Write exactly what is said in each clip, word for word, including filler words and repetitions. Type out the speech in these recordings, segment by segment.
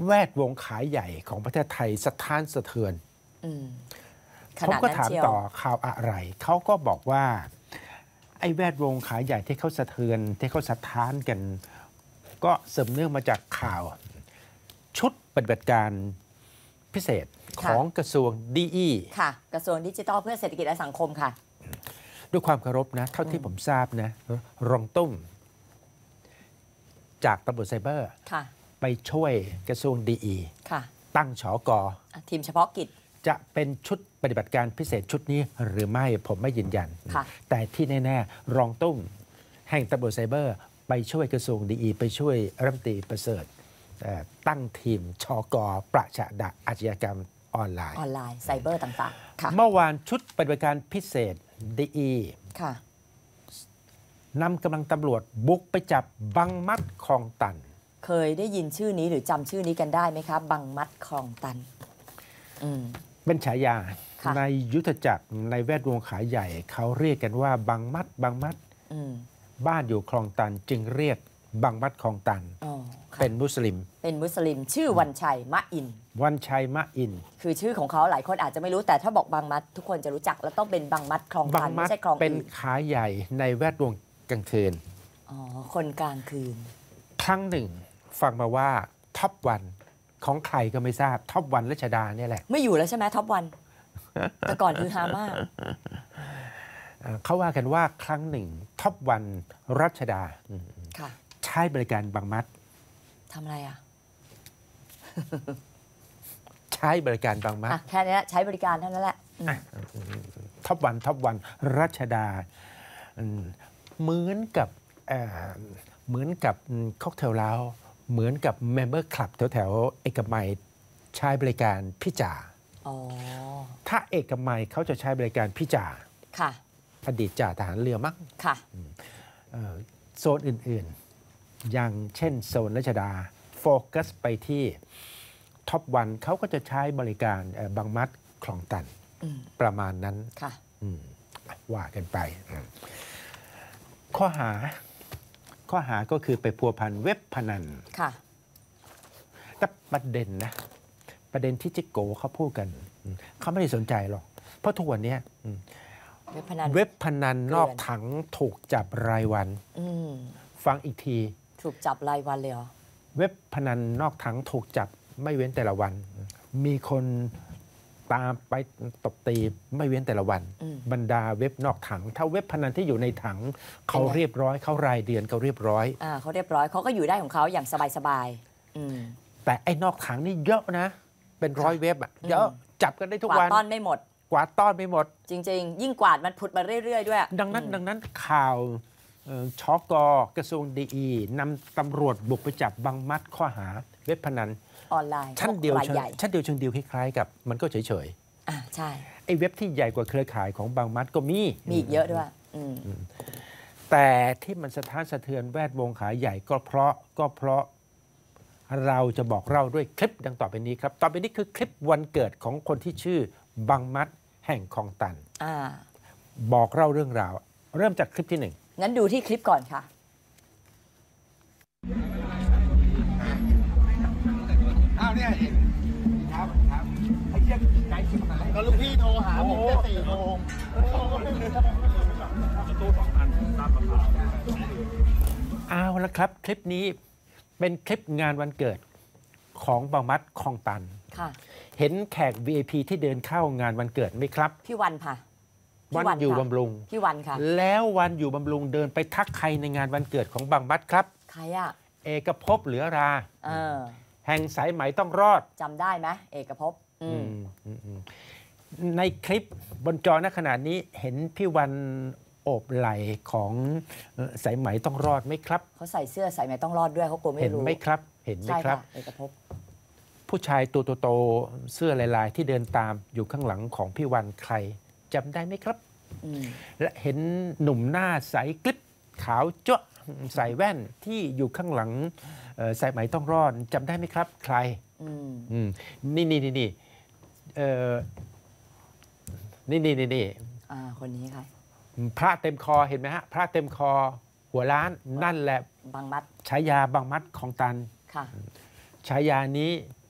แวดวงขายใหญ่ของประเทศไทยสะท้านสะเทือนผมก็ถามต่อข่าวอะไรเขาก็บอกว่าไอ้แวดวงขายใหญ่ที่เขาสะเทือนที่เขาสะท้านกันก็สืบเนื่องมาจากข่าวชุดปฏิบัติการพิเศษของกระทรวงดี อีค่ะกระทรวงดิจิทัลเพื่อเศรษฐกิจและสังคมค่ะด้วยความเคารพนะเท่าที่ผมทราบนะรองตุ้มจากตำรวจไซเบอร์ไปช่วยกระทรวงดี อี ตั้งฉก. ทีมเฉพาะกิจจะเป็นชุดปฏิบัติการพิเศษชุดนี้หรือไม่ผมไม่ยืนยันแต่ที่แน่ๆรองตุ้มแห่งตำรวจไซเบอร์ไปช่วยกระทรวงดี อี ไปช่วยรัฐมนตรีประเสริฐตั้งทีมชก.ประชาดะอาชญากรรมออนไลน์ออนไลน์ไซเบอร์ต่างๆเมื่อวานชุดปฏิบัติการพิเศษดี อี นำกำลังตำรวจบุกไปจับบังมัดคลองตันเคยได้ยินชื่อนี้หรือจำชื่อนี้กันได้ไหมครับบังมัดคลองตันเป็นฉายาในยุทธจักรในแวดวงขายใหญ่เขาเรียกกันว่าบังมัดบังมัดบ้านอยู่คลองตันจึงเรียกบังมัดคลองตันเป็นมุสลิมเป็นมุสลิมชื่อวันชัยมะอินวันชัยมะอินคือชื่อของเขาหลายคนอาจจะไม่รู้แต่ถ้าบอกบังมัดทุกคนจะรู้จักแล้วต้องเป็นบังมัดคลองตันไม่ใช่คลองอื่นเป็นขายใหญ่ในแวดวงกลางคืนอ๋อคนกลางคืนครั้งหนึ่งฟังมาว่าท็อปวันของใครก็ไม่ทราบท็อปวันรัชดาเนี่ยแหละไม่อยู่แล้วใช่ไหมท็อปวันแต่ก่อนคือฮามากเขาว่ากันว่าครั้งหนึ่งท็อปวันรัชดาใช้บริการบังมัดทำอะไรอ่ะใช้บริการบังมัดแค่นี้ใช้บริการเท่านั้นแหละท็อปวันท็อปวันรัชดาเหมือนกับเหมือนกับค็อกเทลลาวเหมือนกับเมมเบอร์คลับแถวๆเอกมัยใช้บริการพี่จ่าถ้าเอกมัยเขาจะใช้บริการพี่จ่าอดีตจ่าทหารเรือมั้งโซนอื่นๆอย่างเช่นโซนรัชดาโฟกัสไปที่ท็อปวันเขาก็จะใช้บริการบังมัดคลองตันประมาณนั้นว่ากันไปข้อหาข้อหาก็คือไปพัวพันเว็บพนันค่ะแต่ประเด็นนะประเด็นที่จิโก้เขาพูดกันเขาไม่ได้สนใจหรอกเพราะทุกวันนี้เว็บพนันเว็บพนันนอกถังถูกจับรายวันฟังอีกทีถูกจับรายวันเลยเหรอเว็บพนันนอกถังถูกจับไม่เว้นแต่ละวันมีคนตามไปตบตีไม่เว้นแต่ละวันบรรดาเว็บนอกถังถ้าเว็บพนันที่อยู่ในถังเขาเรียบร้อยเขารายเดือนเขาเรียบร้อยอ่าเขาเรียบร้อยเขาก็อยู่ได้ของเขาอย่างสบายๆแต่ไอ้นอกถังนี่เยอะนะเป็นร้อยเว็บอ่ะเยอะจับกันได้ทุกวันกวาดต้อนไม่หมดกวาดต้อนไม่หมดจริงๆยิ่งกวาดมันผุดมาเรื่อยๆด้วยดังนั้นดังนั้นข่าวชก.กระทรวงดี อี นำตำรวจบุกไปจับบังมัดข้อหาเว็บพนันออนไลน์ชั้นเดียวชั้นเดียวเชิงเดียวคล้ายๆกับมันก็เฉยๆอ่าใช่ไอ้เว็บที่ใหญ่กว่าเครือข่ายของบังมัดก็มีมีอีกเยอะด้วยแต่ที่มันสะท้านสะเทือนแวดวงขายใหญ่ก็เพราะก็เพราะเราจะบอกเล่าด้วยคลิปดังต่อไปนี้ครับต่อไปนี้คือคลิปวันเกิดของคนที่ชื่อบังมัดแห่งคลองตันบอกเล่าเรื่องราวเริ่มจากคลิปที่หนึ่งงั้นดูที่คลิปก่อนค่ะอ้าวเนี่ยครับครับไอ้เชี่ยไกด์ชิบหายก็ลูกพี่โทรหาผมจะสี่โมงตู้สองพันตามราคาเอาละครับคลิปนี้เป็นคลิปงานวันเกิดของบังมัดคลองตันเห็นแขก วี ไอ พี ที่เดินเข้างานวันเกิดไหมครับพี่วันค่ะวันอยู่บำรุงพี่วันค่ะแล้ววันอยู่บำรุงเดินไปทักใครในงานวันเกิดของบังมัดครับใครอะเอกภพเหลือราแห่งสายไหมต้องรอดจำได้ไหมเอกภพในคลิปบนจอณขณะนี้เห็นพี่วันโอบไหล่ของสายไหมต้องรอดไหมครับเขาใส่เสื้อสายไหมต้องรอดด้วยเขากลัวไม่รู้เห็นไหมครับเห็นไหมครับเอกภพผู้ชายตัวโตๆเสื้อลายๆที่เดินตามอยู่ข้างหลังของพี่วันใครจำได้ไหมครับและเห็นหนุ่มหน้าใสกลิบขาวเจ๊ะใส่แว่นที่อยู่ข้างหลังสายไหมต้องรอดจำได้ไหมครับใครนี่นี่นี่นี่นี่นี่นี่นี่คนนี้ค่ะพระเต็มคอเห็นไหมฮะพระเต็มคอหัวล้านนั่นแหละบังมัดฉายาบังมัดของตันฉายานี้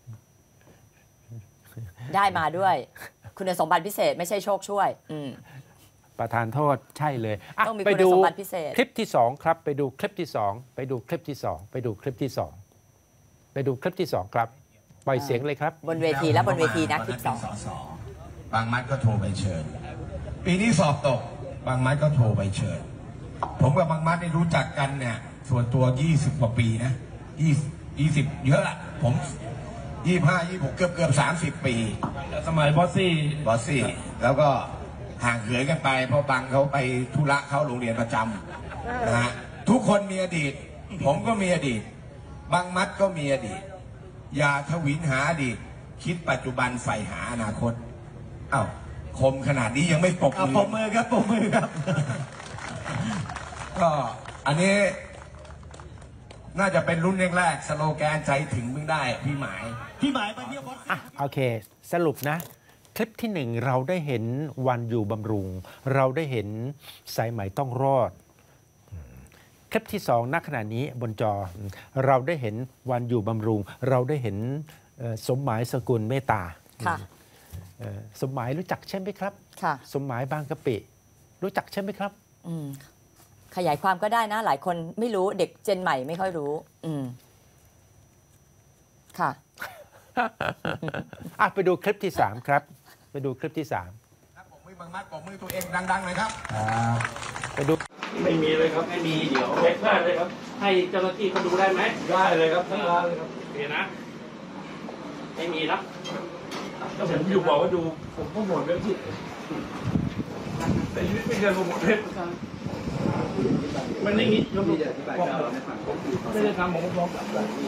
ได้มาด้วย คุณสมบัติพิเศษไม่ใช่โชคช่วย อืมประธานโทษใช่เลยอ่ะต้องมีไปคุณดูสมบัติพิเศษคลิปที่สองครับ ไปดูคลิปที่สองไปดูคลิปที่สองไปดูคลิปที่สองไปดูคลิปที่สองครับปล่อยเสียงเลยครับบนเวทีและบนเวทีนะคลิปสองบางมัดก็โทรไปเชิญ ปีนี้สอบตก บางมัดก็โทรไปเชิญ ผมกับบางมัดได้รู้จักกันเนี่ยส่วนตัวยี่สิบกว่าปีนะยี่ยี่สิบเยอะละผมยี่ห้ายี่หกเกือบเกือบสามสิบปีสมัยบอสซี่บอสซี่แล้วก็ห่างเหินกันไปเพราะบางเขาไปธุระเข้าโรงเรียนประจำนะฮะทุกคนมีอดีต ผมก็มีอดีต บางมัดก็มีอดีต อย่าทวินหาอดีต คิดปัจจุบันใฝ่หาอนาคตอ้าวคมขนาดนี้ยังไม่ปรบมือปมมือครับปมมือครับก็อันนี้น่าจะเป็นรุ่นแรกๆสโลแกนใจถึงมึงได้พี่หมายพี่หมายไปเที่ยวบอสอ่ะโอเค สรุปนะ คลิปที่หนึ่งเราได้เห็นวันอยู่บำรุง เราได้เห็นสายไหมต้องรอด คลิปที่สองณขณะนี้บนจอ เราได้เห็นวันอยู่บำรุง เราได้เห็นเอ่อสมหมายสกุลเมตตาค่ะเอ่อสมหมายรู้จักใช่ไหมครับค่ะสมหมายบางกะปิ รู้จักใช่ไหมครับอืม ขยายความก็ได้นะ หลายคนไม่รู้เด็กเจนใหม่ไม่ค่อยรู้ อืม ค่ะอ่ะไปดูคลิปที่สามครับ ไปดูคลิปที่สามครับผมมือบางมัดผมมือตัวเองดังๆเลยครับไปดูไม่มีเลยครับ ไม่มี เดี๋ยวเช็คได้เลยครับ ให้เจ้าหน้าที่เขาดูได้ไหมได้เลยครับทั้งร้านเลยครับโอเคนะ ไม่มีนะถ้าผมอยู่บอกว่าดู ผมก็หมดเว็บที่แต่ชีวิตไม่เคยหมดเว็บมันไม่มีระบบไม่ได้ทำผมก็พร้อม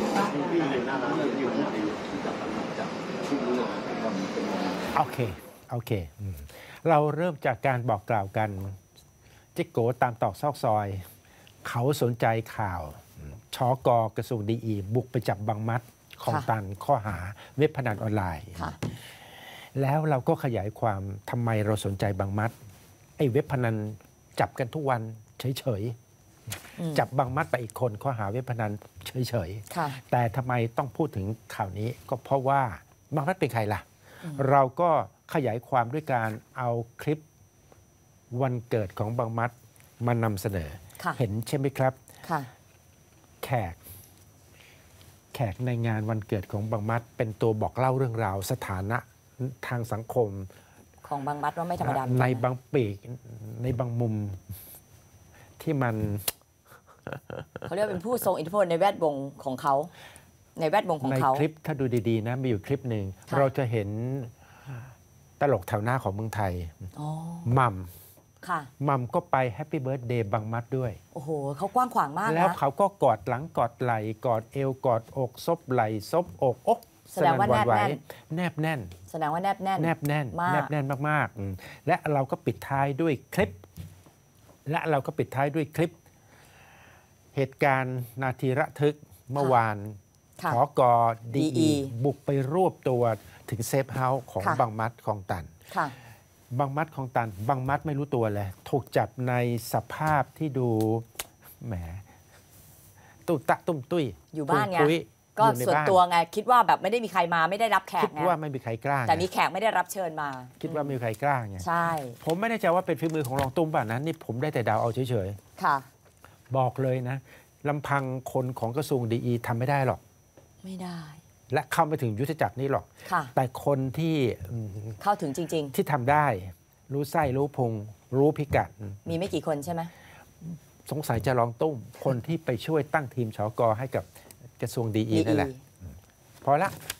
โอเค โอเคอืมเราเริ่มจากการบอกกล่าวกันจิกโกตามตอกซอกซอย เขาสนใจข่าวชอกอกระทรวงดีอีบุกไปจับบางมัดของค่ะตันข้อหาเว็บพนันออนไลน์ค่ะแล้วเราก็ขยายความทำไมเราสนใจบางมัด ไอ้เว็บพนันจับกันทุกวันเฉยอืมๆ จับบางมัดไปอีกคนข้อหาเว็บพนันเฉยๆค่ะแต่ทำไมต้องพูดถึงข่าวนี้ก็เพราะว่าบางมัดเป็นใครล่ะ เราก็ขยายความด้วยการเอาคลิปวันเกิดของบางมัดมานำเสนอค่ะเห็นใช่ไหมครับค่ะแขก แขกในงานวันเกิดของบางมัด เป็นตัวบอกเล่าเรื่องราว สถานะทางสังคมของบางมัดว่าไม่ธรรมดาเหมือนในกันนะบางปีกในบางมุมที่มันเขาเรียกว่าเป็นผู้ทรงอิทธิพลในแวดวงของเขา ในแวดวงของในเขาคลิปถ้าดูดีๆนะมีอยู่คลิปหนึ่งค่ะเราจะเห็นตลกแถวหน้าของเมืองไทยอ๋อมัมค่ะมัมก็ไปแฮปปี้เบิร์ a เดย์บางมัดด้วยโอ้โห เขากว้างขวางมากแล้วนะเขาก็กอดหลังกอดไหล่กอดเอวกอดอกซบอก ซบอกโอ๊ะแสดงว่าหวั่นไหวแนบแน่นแนบแน่นแสดงว่าแนบแน่นแนบแน่นมากแนบแน่นมากๆอืมและเราก็ปิดท้ายด้วยคลิป และเราก็ปิดท้ายด้วยคลิป เหตุการณ์นาทีระทึกเมื่อวานค่ะขอกอดีดีอีบุกไปรวบตัวถึงเซฟเฮาส์ของค่ะบางมัดของตันค่ะบางมัดของตัน บางมัดไม่รู้ตัวเลย ถูกจับในสภาพที่ดูแหมตุตะตุ้มตุ้ยอยู่บ้านไงปุยก็อยู่ในส่วนบ้านตัวไง คิดว่าแบบไม่ได้มีใครมาไม่ได้รับแขคิกดไงว่าไม่มีใครกล้าแต่มีไงแขกไม่ได้รับเชิญมาคิดว่าไม่มีใครกล้าไงใช่ผมไม่แน่ใจว่าเป็นฝีมือของรองตุ้มป่ะนั้นนี่ผมได้แต่เดาเอาเฉยค่ะๆ บอกเลยนะลำพังคนของกระทรวงดีอีทำไม่ได้หรอกไม่ได้และเข้าไปถึงยุทธจักรนี้หรอกค่ะแต่คนที่อืมเข้าถึงจริงที่ทำได้ รู้ไส้รู้พุงรู้พิกัดๆ มีไม่กี่คนใช่ไหมสงสัยจะลองตุ้ม คนที่ไปช่วยตั้งทีมชกให้กับกระทรววงดีอีดีนั่นแหละ พอละ